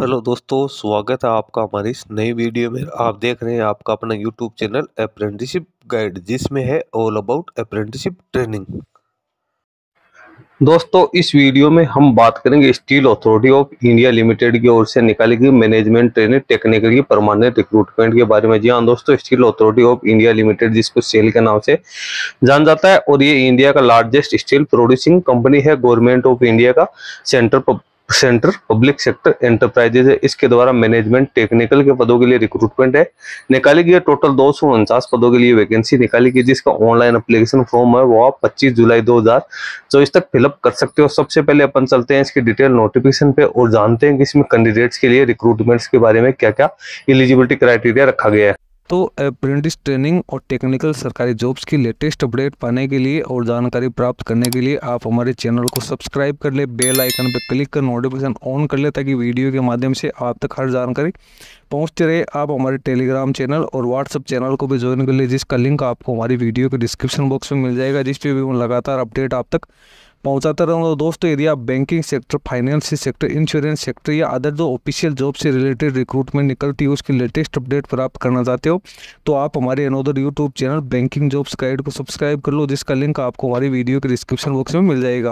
Hello दोस्तों, स्वागत है आपका हमारी इस नई वीडियो में। आप देख रहे हैं आपका अपना यूट्यूब चैनल अप्रेंटिसशिप गाइड, जिसमें है ऑल अबाउट अप्रेंटिसशिप ट्रेनिंग। दोस्तों, इस वीडियो में हम बात करेंगे Steel Authority of India Limited की ओर से निकाली गई मैनेजमेंट ट्रेनिंग टेक्निकल की परमानेंट रिक्रूटमेंट के बारे में। जी हाँ दोस्तों, Steel Authority of India Limited, जिसको सेल के नाम से जान जाता है, और ये इंडिया का लार्जेस्ट स्टील प्रोड्यूसिंग कंपनी है। गवर्नमेंट ऑफ इंडिया का सेंटर पब्लिक सेक्टर एंटरप्राइजेज है। इसके द्वारा मैनेजमेंट टेक्निकल के पदों के लिए रिक्रूटमेंट है निकाली गई। टोटल 249 पदों के लिए वैकेंसी निकाली गई, जिसका ऑनलाइन एप्लीकेशन फॉर्म है वो आप 25 जुलाई 2024 तक फिलअप कर सकते हो। सबसे पहले अपन चलते हैं इसकी डिटेल नोटिफिकेशन पे और जानते हैं कि इसमें कैंडिडेट्स के लिए रिक्रूटमेंट्स के बारे में क्या क्या एलिजिबिलिटी क्राइटेरिया रखा गया है। तो अप्रेंटिस ट्रेनिंग और टेक्निकल सरकारी जॉब्स की लेटेस्ट अपडेट पाने के लिए और जानकारी प्राप्त करने के लिए आप हमारे चैनल को सब्सक्राइब कर ले, बेल आइकन पर क्लिक कर नोटिफिकेशन ऑन कर ले, ताकि वीडियो के माध्यम से आप तक हर जानकारी पहुंचते रहे। आप हमारे टेलीग्राम चैनल और व्हाट्सएप चैनल को भी ज्वाइन कर ले, जिसका लिंक आपको हमारी वीडियो के डिस्क्रिप्शन बॉक्स में मिल जाएगा, जिस पे भी मैं लगातार अपडेट आप तक पहुंचाता रहूँगा। दोस्तों, यदि आप banking sector, finance sector, insurance sector या अदर जो ऑफिशियल जॉब से रिलेटेड रिक्रूटमेंट निकलती है उसकी लेटेस्ट अपडेट प्राप्त करना चाहते हो, तो आप हमारे another YouTube channel banking jobs guide को सब्सक्राइब कर लो, जिसका लिंक आपको हमारी वीडियो के डिस्क्रिप्शन बॉक्स में मिल जाएगा।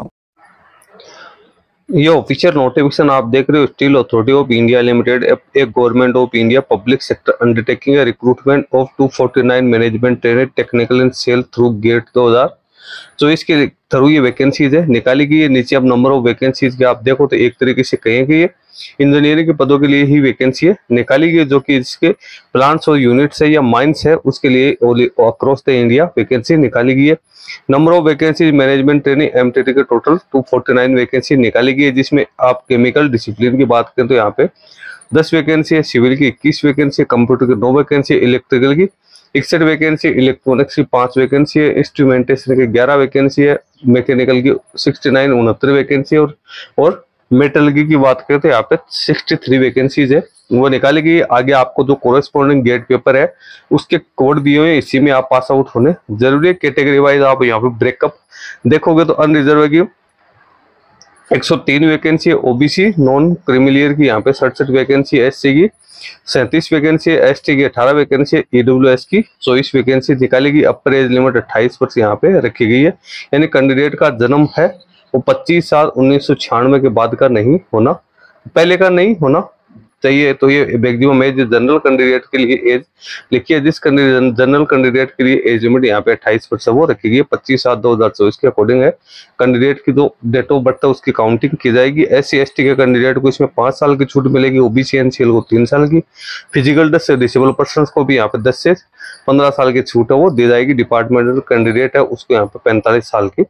ये ऑफिशियल नोटिफिकेशन आप देख रहे हो, Steel Authority of India Limited एक government of India public sector undertaking recruitment of 249 management trainer technical and SAIL through GATE 2000। तो इसके थ्रू ये वैकेंसीज है निकाली गई है। नीचे अब नंबर ऑफ वैकेंसीज के आप देखो तो एक तरीके से कहें कि ये इंजीनियरिंग के पदों के लिए ही वैकेंसी है निकाली गई, जो कि इसके प्लांट्स और यूनिट्स है या माइंस है उसके लिए अक्रॉस द इंडिया वैकेंसी निकाली गई है। Number of vacancy management training MTT के टोटल 249 वैकेंसी निकाली गई है, जिसमें आप केमिकल डिसिप्लिन की बात करें तो यहाँ पे 10 वैकेंसी है, सिविल की 21 वैकेंसी है, कंप्यूटर की 9 वैकेंसी है, इलेक्ट्रिकल की 61 वैकेंसी, इलेक्ट्रॉनिक्स की 5 वैकेंसी है, इंस्ट्रूमेंटेशन की 11 वैकेंसी है, मैकेनिकल की 69 69 वैकेंसी और मेटलर्जी की बात करें तो यहाँ पे 63 वैकेंसीज है वो निकाली गई। आगे आपको जो कोरेस्पोंडिंग गेट पेपर है उसके कोड दिए हुए, इसी में आप पास आउट होने जरूरी है। कैटेगरी वाइज आप यहाँ पे ब्रेकअप देखोगे तो अनरिजर्व की 103 वैकेंसी है, ओबीसी नॉन क्रिमिलियर की यहाँ पे 67 वैकेंसी है, एससी की 37 वैकेंसी है, एसटी की 18 वैकेंसी है, ईडब्ल्यूएस की 24 वैकेंसी निकाली गई। अपर एज लिमिट 28 वर्ष यहाँ पे रखी गई है, यानी कैंडिडेट का जन्म है वो 25 साल 1996 के बाद का नहीं होना, पहले का नहीं होना चाहिए। तो ये मैक्सिमम एज जनरल कैंडिडेट के लिए एज लिखिए, जिस जनरल कैंडिडेट के लिए एज लिमिट यहाँ पे 28 वर्ष वो रखी गई है, 25/7/2024 के अकॉर्डिंग है। कैंडिडेट की जो डेट ऑफ बर्थ है उसकी काउंटिंग की जाएगी। एससी एसटी के कैंडिडेट को इसमें 5 साल की छूट मिलेगी, ओबीसी एनसीएल को 3 साल की, फिजिकल 10 से डिसेबल पर्सन को भी यहाँ पे 10 से 15 साल की छूट है वो दी जाएगी। डिपार्टमेंटल कैंडिडेट है उसको यहाँ पे 45 साल की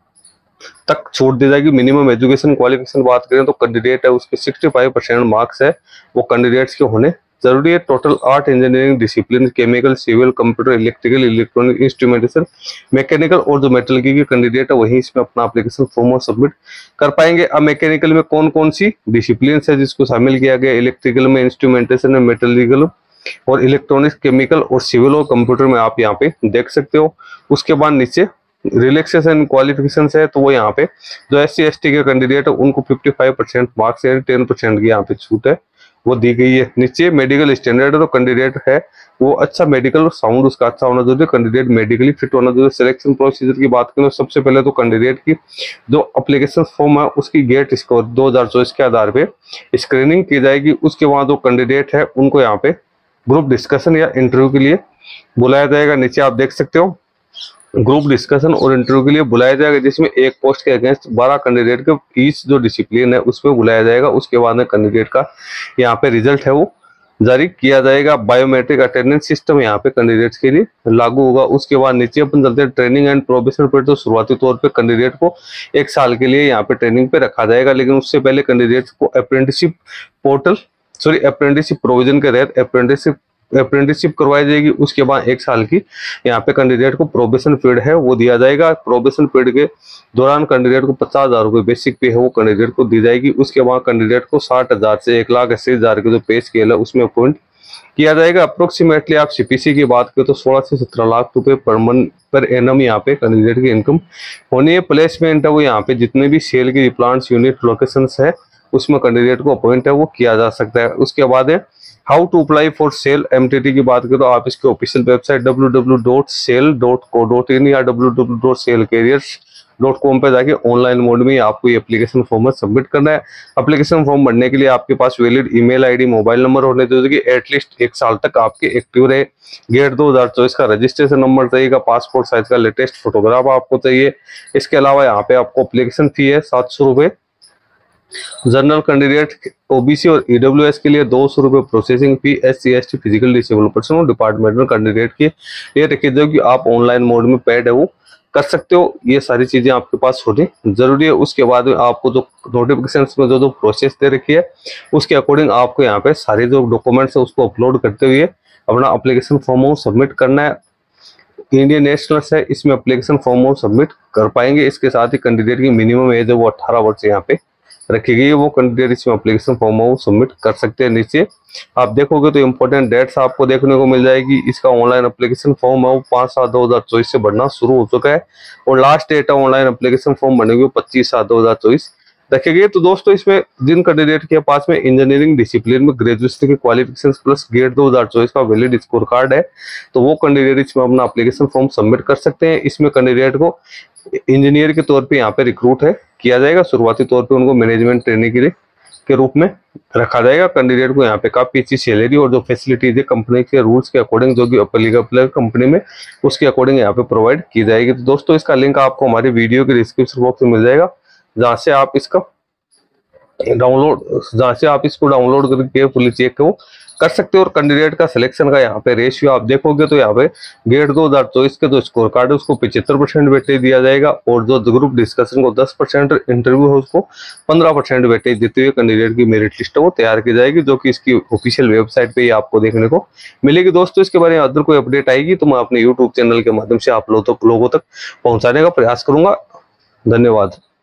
तक छूट दी जाएगी। मिनिमम एजुकेशन क्वालिफिकेशन बात करें तो कैंडिडेट है उसके 65% मार्क्स है वो कैंडिडेट्स के होने जरूरी है। Total 8 engineering discipline, chemical, civil, computer, electrical, electronic, instrumentation, mechanical और जो मेटलर्जी के कैंडिडेट है वही इसमें अपना एप्लीकेशन फॉर्म सबमिट कर पाएंगे। अब मैकेनिकल में कौन कौन सी डिसिप्लिन है जिसको शामिल किया गया, इलेक्ट्रिकल में, इंस्ट्रूमेंटेशन में, मेटलर्जिकल और इलेक्ट्रॉनिक्स, केमिकल और सिविल और कंप्यूटर में आप यहाँ पे देख सकते हो। उसके बाद नीचे रिलैक्सेशन क्वालिफिकेशन है तो वो यहाँ पे जो एससी एसटी के कैंडिडेट है उनको 55% मार्क्स है, 10% की यहाँ पे छूट है वो दी गई है। नीचे मेडिकल स्टैंडर्ड तो कैंडिडेट है वो अच्छा मेडिकल साउंड उसका अच्छा होना जरूरी, कैंडिडेट मेडिकली फिट होना जरूरी। सिलेक्शन प्रोसीजर की बात करें सबसे पहले तो कैंडिडेट की जो एप्लीकेशन फॉर्म है उसकी गेट स्कोर 2024 के आधार पे स्क्रीनिंग की जाएगी। उसके बाद जो कैंडिडेट है उनको यहाँ पे ग्रुप डिस्कशन या इंटरव्यू के लिए बुलाया जाएगा। नीचे आप देख सकते हो ग्रुप डिस्कशन और इंटरव्यू के लिए बुलाया जाएगा, जिसमें एक पोस्ट के अगेंस्ट 12 कैंडिडेट के ईच जो डिसिप्लिन है उसमें बुलाया जाएगा। उसके बाद में कैंडिडेट का यहाँ पे रिजल्ट है वो जारी किया जाएगा। बायोमेट्रिक अटेंडेंस सिस्टम यहाँ पे कैंडिडेट्स के लिए लागू होगा। उसके बाद नीचे अपन चलते हैं ट्रेनिंग एंड प्रोबेशन पर, तो शुरुआती तौर पे कैंडिडेट को 1 साल के लिए यहाँ पे ट्रेनिंग पे रखा जाएगा, लेकिन उससे पहले कैंडिडेट्स को अप्रेंटिसशिप प्रोविजन के तहत अप्रेंटिसशिप करवाई जाएगी। उसके बाद 1 साल की यहाँ पे कैंडिडेट को प्रोबेशन पीरियड है वो दिया जाएगा। प्रोबेशन पीरियड के दौरान कैंडिडेट को 50,000 रुपये बेसिक पे है वो कैंडिडेट को दी जाएगी। उसके बाद कैंडिडेट को 60,000 से 1,80,000 के जो पे स्केल है उसमें अपॉइंट किया जाएगा। अप्रोक्सीमेटली आप सीपीसी की बात करें तो 16 से 17 लाख रुपए पर एनम यहाँ पे कैंडिडेट की इनकम होनी है। प्लेसमेंट है वो यहाँ पे जितने भी सेल की प्लांट्स यूनिट लोकेशंस है उसमें कैंडिडेट को अपॉइंट है वो किया जा सकता है। उसके बाद है how to apply for SAIL MTT की बात करें तो आप इसके ऑफिशियल वेबसाइट www.sale.co.in या www.salecarriers.com पे जाके ऑनलाइन मोड में आपको ये एप्लीकेशन फॉर्म सबमिट करना है। एप्लीकेशन फॉर्म भरने के लिए आपके पास valid email ID mobile number होने चाहिए, एटलीस्ट 1 साल तक आपके एक्टिव रहे। गेट 2024 का रजिस्ट्रेशन नंबर चाहिएगा, पासपोर्ट साइज का लेटेस्ट फोटोग्राफ आपको चाहिए। इसके अलावा यहाँ पे आपको एप्लीकेशन फी है 700 रुपये। जनरल कैंडिडेट ओबीसी और ईडब्ल्यूएस के लिए 200 रुपये processing fee. SC ST physical disable person और डिपार्टमेंटल कैंडिडेट की ये रखिए जो कि आप ऑनलाइन मोड में पेड है वो कर सकते हो। ये सारी चीजें आपके पास होनी जरूरी है। उसके बाद में आपको जो नोटिफिकेशन में जो प्रोसेस दे रखी है उसके अकॉर्डिंग आपको यहाँ पे सारे जो डॉक्यूमेंट्स है उसको अपलोड करते हुए अपना एप्लीकेशन फॉर्म सबमिट करना है। इंडियन नेशनल्स है इसमें एप्लीकेशन फॉर्म सबमिट कर पाएंगे। इसके साथ ही कैंडिडेट की मिनिमम एज है वो 18 वर्ष यहाँ पे रखी गई है, वो कैंडिडेट इसमें एप्लीकेशन फॉर्म सबमिट कर सकते हैं। नीचे आप देखोगे तो इंपॉर्टेंट डेट्स आपको देखने को मिल जाएगी। इसका ऑनलाइन एप्लीकेशन फॉर्म है वो 5/7/2024 से भरना शुरू हो चुका है और लास्ट डेट है ऑनलाइन एप्लीकेशन फॉर्म भरने की 25/7/2024 रखेंगे। तो दोस्तों इसमें जिन कैंडिडेट के पास में इंजीनियरिंग डिसिप्लिन में ग्रेजुएशन की क्वालिफिकेशन प्लस गेट 2024 का वैलिड स्कोर कार्ड है तो वो कैंडिडेट इसमें अपना एप्लीकेशन फॉर्म सबमिट कर सकते हैं। इसमें कैंडिडेट को इंजीनियर के तौर पे यहाँ पे रिक्रूट है किया जाएगा। शुरुआती तौर पे उनको मैनेजमेंट ट्रेनिंग के रूप में रखा जाएगा। कैंडिडेट को यहाँ पे काफी अच्छी सैलरी और जो फैसिलिटीज है कंपनी के रूल्स के अकॉर्डिंग जो कि एप्लीकेबल कंपनी में उसके अकॉर्डिंग यहाँ पे प्रोवाइड की जाएगी। तो दोस्तों इसका लिंक आपको हमारी वीडियो के डिस्क्रिप्शन बॉक्स में मिल जाएगा जहाँ से आप इसको डाउनलोड करके फुली चेक कर सकते हो। और कैंडिडेट का सिलेक्शन का यहाँ पे रेशियो आप देखोगे तो यहाँ पे गेट 2024 के जो स्कोर कार्ड है उसको 75% वेटेज दिया जाएगा और जो ग्रुप डिस्कशन को 10%, इंटरव्यू है उसको 15% वेटेज देते हुए कैंडिडेट की मेरिट लिस्ट वो तैयार की जाएगी जो कि इसकी ऑफिशियल वेबसाइट पे ही आपको देखने को मिलेगी। दोस्तों इसके बारे में अदर कोई अपडेट आएगी तो मैं अपने यूट्यूब चैनल के माध्यम से आप लोगों तक पहुंचाने का प्रयास करूंगा। धन्यवाद।